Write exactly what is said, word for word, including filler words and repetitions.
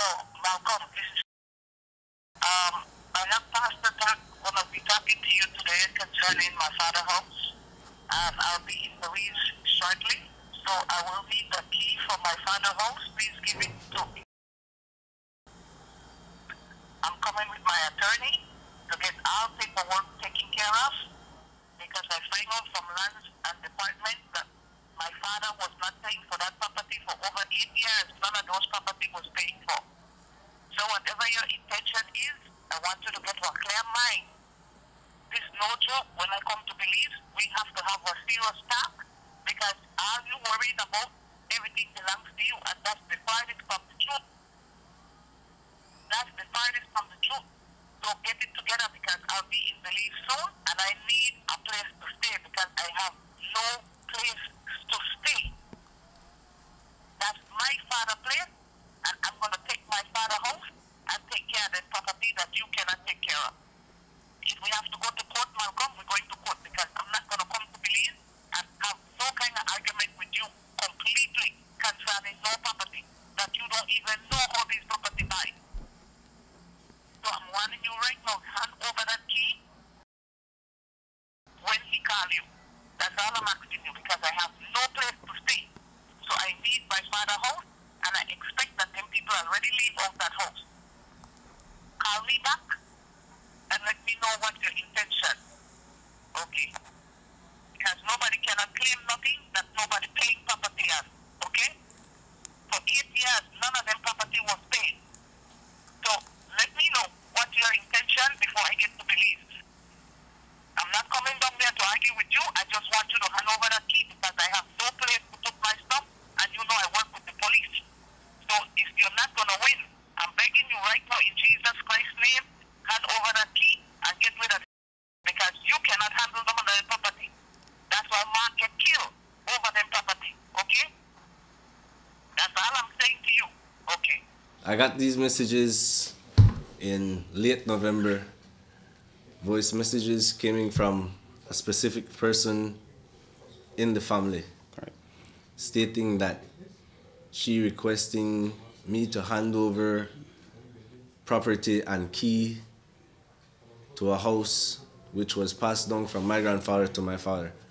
Malcolm, this is, um, I have Pastor Talk, gonna be talking to you today concerning my father's house, and I'll be in Belize shortly, so I will need the key for my father's house. Please give it to me. I'm coming with my attorney to get all paperwork taken care of, because I find out from lands and department that my father was not paying for that property for over eight years. None of those property was paying for. So whatever your intention is, I want you to get a clear mind. This is no joke. When I come to Belize, we have to have a serious talk, because all you worried about, everything belongs to you, and that's the farthest from the truth. That's the farthest from the truth. So get it together, because I'll be in Belize soon, and I need a place to stay, because I have no place to stay. That's my father's place, and I'm going to take my father's house and take care of the property that you cannot take care of. If we have to go to court, Malcolm, we're going to court, because I'm not going to come to Belize and have no kind of argument with you completely concerning no property that you don't even know how this property buy. So I'm warning you right now, hand over that key when he call you. That's all I'm asking you, because I have no place to stay. So I need my father's house, and I expect that them people already leave out that house. Call me back and let me know what your intention. Okay? Because nobody cannot claim nothing that nobody paying property on. Okay? For eight years, none of them property was paid. So let me know what your intention before I get to Belize. I'm not coming down there to argue with you. I just want you to hand over that key, because I have no place to put my stuff, and you know I work with the police. So if you're not going to win, I'm begging you right now in Jesus Christ's name, hand over that key and get rid of it, because you cannot handle them on the property. That's why Mark get killed over them property. Okay? That's all I'm saying to you. Okay. I got these messages in late November. Voice messages coming from a specific person in the family, Correct. stating that she requesting me to hand over property and key to a house which was passed down from my grandfather to my father.